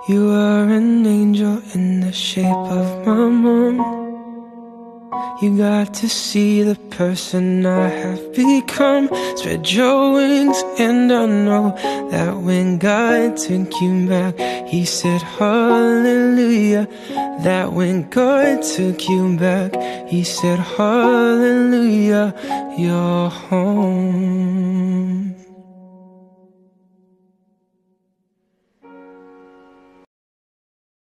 You are an angel in the shape of my mom. You got to see the person I have become. Spread your wings and I know that when God took you back, He said hallelujah. That when God took you back, He said hallelujah, you're home.